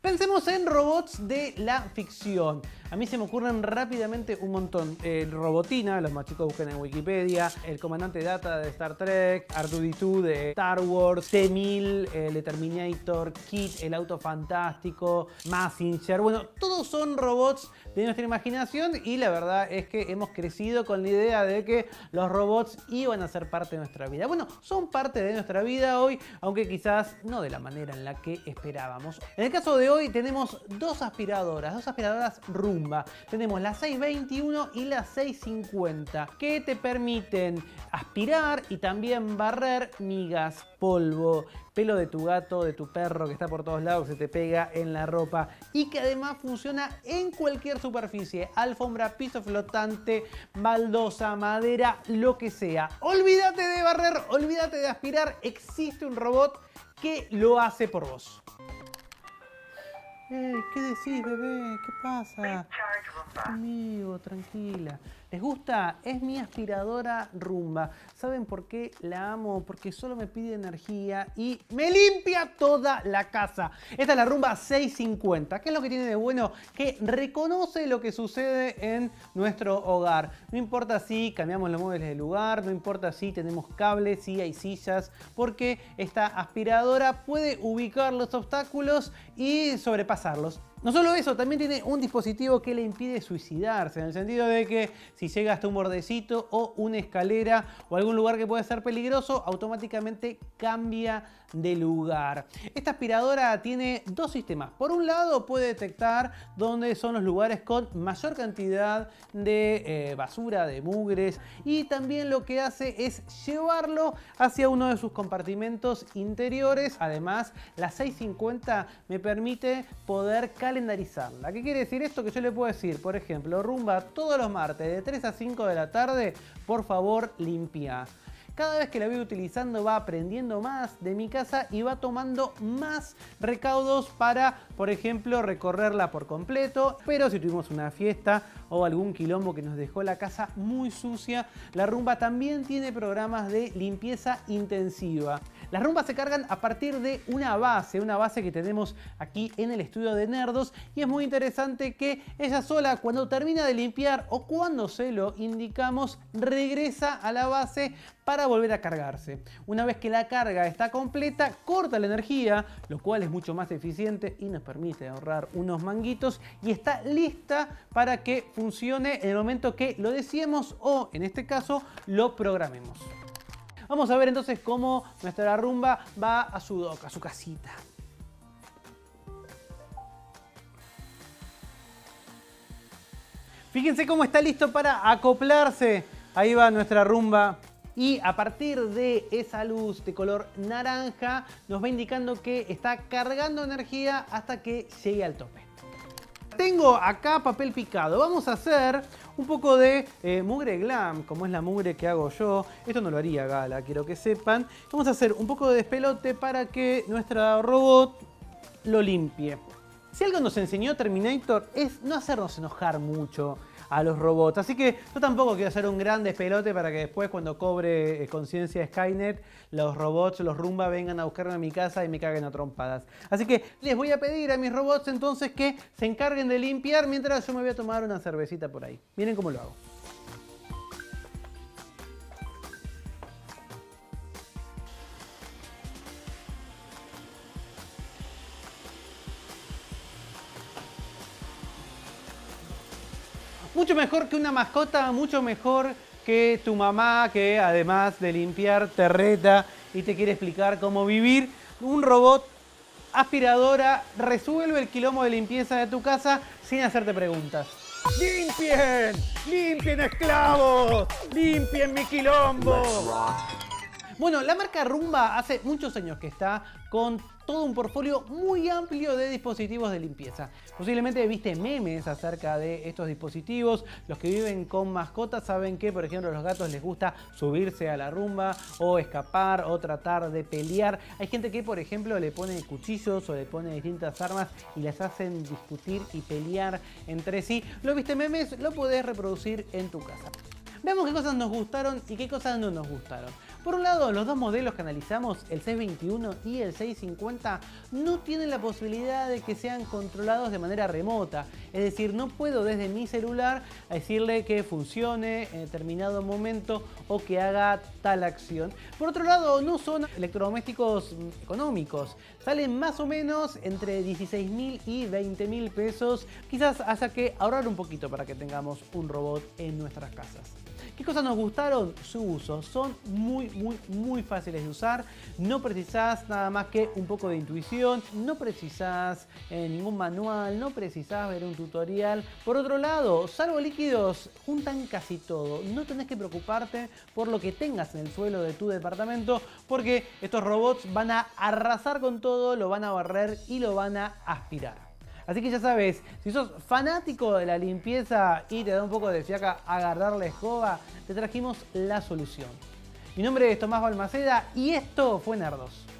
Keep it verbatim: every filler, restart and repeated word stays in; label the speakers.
Speaker 1: Pensemos en robots de la ficción. A mí se me ocurren rápidamente un montón. El Robotina, los más chicos busquen en Wikipedia. El comandante Data de Star Trek. R dos D dos de Star Wars. T mil, el de Terminator. Kit, el auto fantástico. Mazinger. Bueno, todos son robots de nuestra imaginación y la verdad es que hemos crecido con la idea de que los robots iban a ser parte de nuestra vida. Bueno, son parte de nuestra vida hoy, aunque quizás no de la manera en la que esperábamos. En el caso de hoy tenemos dos aspiradoras, dos aspiradoras Roomba. Tenemos la seiscientos veintiuno y la seiscientos cincuenta, que te permiten aspirar y también barrer migas, polvo, pelo de tu gato, de tu perro que está por todos lados, que se te pega en la ropa y que además funciona en cualquier superficie, alfombra, piso flotante, baldosa, madera, lo que sea. Olvídate de barrer, olvídate de aspirar, existe un robot que lo hace por vos. Eh, ¿qué decís, bebé? ¿Qué pasa? Amigo, tranquila. ¿Les gusta? Es mi aspiradora Roomba. ¿Saben por qué la amo? Porque solo me pide energía y me limpia toda la casa. Esta es la Roomba seiscientos cincuenta. ¿Qué es lo que tiene de bueno? Que reconoce lo que sucede en nuestro hogar. No importa si cambiamos los muebles de lugar, no importa si tenemos cables, si hay sillas, porque esta aspiradora puede ubicar los obstáculos y sobrepasarlos. No solo eso, también tiene un dispositivo que le impide suicidarse, en el sentido de que si llega hasta un bordecito o una escalera o algún lugar que puede ser peligroso, automáticamente cambia de lugar. Esta aspiradora tiene dos sistemas. Por un lado, puede detectar dónde son los lugares con mayor cantidad de eh, basura, de mugres, y también lo que hace es llevarlo hacia uno de sus compartimentos interiores. Además, la seiscientos cincuenta me permite poder calendarizarla. ¿Qué quiere decir esto? Que yo le puedo decir, por ejemplo, Roomba, todos los martes de tres a cinco de la tarde, por favor, limpia. Cada vez que la voy utilizando va aprendiendo más de mi casa y va tomando más recaudos para, por ejemplo, recorrerla por completo. Pero si tuvimos una fiesta o algún quilombo que nos dejó la casa muy sucia, la Roomba también tiene programas de limpieza intensiva. Las Roombas se cargan a partir de una base, una base que tenemos aquí en el estudio de Nerdos, y es muy interesante que ella sola, cuando termina de limpiar o cuando se lo indicamos, regresa a la base para volver a cargarse. Una vez que la carga está completa, corta la energía, lo cual es mucho más eficiente y nos permite ahorrar unos manguitos, y está lista para que funcione en el momento que lo deseemos o, en este caso, lo programemos. Vamos a ver entonces cómo nuestra Roomba va a su dock, a su casita. Fíjense cómo está listo para acoplarse. Ahí va nuestra Roomba. Y a partir de esa luz de color naranja nos va indicando que está cargando energía hasta que llegue al tope. Tengo acá papel picado. Vamos a hacer un poco de eh, mugre glam, como es la mugre que hago yo. Esto no lo haría Gala, quiero que sepan. Vamos a hacer un poco de despelote para que nuestra robot lo limpie. Si algo nos enseñó Terminator es no hacernos enojar mucho a los robots. Así que yo tampoco quiero hacer un gran despelote para que después, cuando cobre eh, conciencia Skynet, los robots, los Roomba, vengan a buscarme a mi casa y me caguen a trompadas. Así que les voy a pedir a mis robots entonces que se encarguen de limpiar mientras yo me voy a tomar una cervecita por ahí. Miren cómo lo hago. Mucho mejor que una mascota, mucho mejor que tu mamá, que además de limpiar te reta y te quiere explicar cómo vivir. Un robot aspiradora resuelve el quilombo de limpieza de tu casa sin hacerte preguntas. ¡Limpien! ¡Limpien, esclavos! ¡Limpien mi quilombo! Bueno, la marca Roomba hace muchos años que está con todo un portfolio muy amplio de dispositivos de limpieza. Posiblemente viste memes acerca de estos dispositivos. Los que viven con mascotas saben que, por ejemplo, a los gatos les gusta subirse a la Roomba o escapar o tratar de pelear. Hay gente que, por ejemplo, le pone cuchillos o le pone distintas armas y las hacen discutir y pelear entre sí. ¿Lo viste memes? Lo podés reproducir en tu casa. Veamos qué cosas nos gustaron y qué cosas no nos gustaron. Por un lado, los dos modelos que analizamos, el seiscientos veintiuno y el seiscientos cincuenta, no tienen la posibilidad de que sean controlados de manera remota. Es decir, no puedo desde mi celular decirle que funcione en determinado momento o que haga tal acción. Por otro lado, no son electrodomésticos económicos. Salen más o menos entre dieciséis mil y veinte mil pesos. Quizás haya que ahorrar un poquito para que tengamos un robot en nuestras casas. ¿Qué cosas nos gustaron? Su uso. Son muy, muy, muy fáciles de usar. No precisás nada más que un poco de intuición. No precisás eh, ningún manual. No precisás ver un tutorial. Por otro lado, salvo líquidos, juntan casi todo. No tenés que preocuparte por lo que tengas en el suelo de tu departamento, porque estos robots van a arrasar con todo, lo van a barrer y lo van a aspirar. Así que ya sabes, si sos fanático de la limpieza y te da un poco de fiaca agarrar la escoba, te trajimos la solución. Mi nombre es Tomás Balmaceda y esto fue Nerdos.